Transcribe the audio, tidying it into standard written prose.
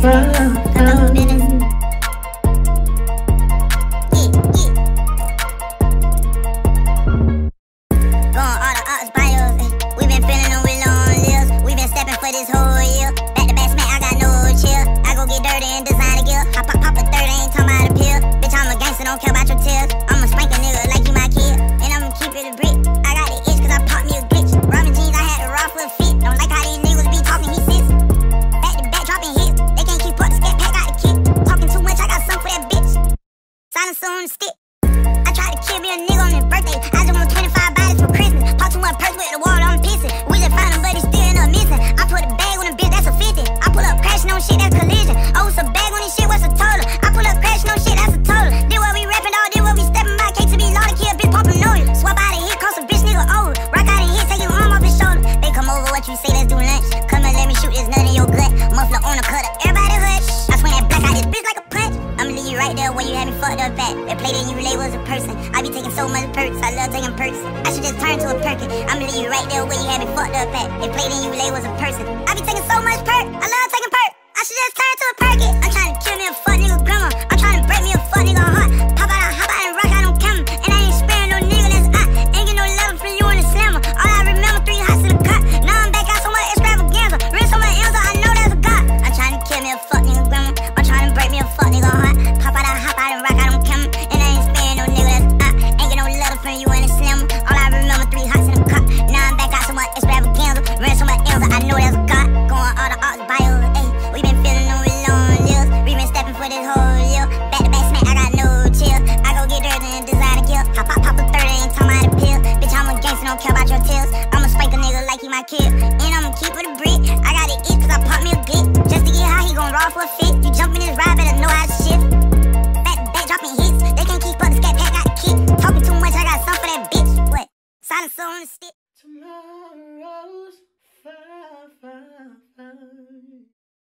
This whole year, back to back smack, I got no chill. I go get dirty and design a gear. I pop a 30, ain't talking about a pill. Bitch, I'm a gangster, don't care about your tears. I'ma spank a nigga like you my kid, and I'ma keep it a brick. I got the itch cause I popped me a glitch. Robin jeans, I had a raw for a fit. Don't like how these niggas be talking, he sits. Back to back, dropping hits. They can't keep up, the scat pack got the kick. Talking too much, I got something for that bitch. Silencer on the stick. I tried to kill me a nigga on his birthday. I just want 25 bodies for Christmas. Pop too much purse with the water, I'm pissing. We just found him, but he's still in a missing. I put a bag on the bitch, that's a 50. I pull up crashing on shit, that's collision. Oh, it's a bag on this shit, what's a total? I pull up crashing on shit, that's a total. Did what we rapping, dog, did what we stepping by. K to be law to kill, bitch, pumping no you. Swap out of here, cross a bitch, nigga over. Rock out of here, take your arm off his shoulder. They come over, what you say, let's do lunch. Come and let me shoot this nut in your gut. Muffler on the cutter, everybody hush. I swing that black out this bitch like a punch. I'ma leave you right there where you had me fucked up at. They played in you label as a person. I be taking so much perks, I love taking perks. I should just turn to a perkin. I'ma leave you right there where you had me fucked up at. They played in you label as a person. I be taking so much perk, I love taking perk. I should just turn to a perkin. I'm trying to kill me a fuck nigga grandma. I'm trying to break me a fuck nigga heart. Pop out, hop out and rock out on camera. And I ain't sparing no nigga that's out. Ain't get no love from you on the slammer. All I remember 3 hots in the cut. Now I'm back out so much extravaganza. Rinse on my Elza, I know that's a god. I'm trying to kill me a fuck nigga grandma. I'm trying to break me a fuck nigga heart. Pop out, hop out and rock out on camera. And I ain't sparing no nigga that's out. Ain't get no love from you on the slammer. All I remember 3 hots in the cut. Now I'm back out so much extravaganza. Rinse on my Elza, I know that's a god. Going all the arts bios, ayy. We been feeling on long lives. We been stepping for this whole year. Back to back smack, I got no chill. I go get dirty and design a gear. Pop a 30, ain't talking about a pill. Bitch, I'm a gangster, don't care about your tears. I'ma spank a nigga like he my kid, and I'ma keep it a brick. I got it itch cause I pop me a glick. Just to get high, he gon' raw for a fit. You jump in this ride, better know how to shift. Back to back, dropping hits. They can't keep up, the scat pack got the kick. Talking too much, I got something for that bitch. What? Silencer on the stick. Tomorrow's far, far, far.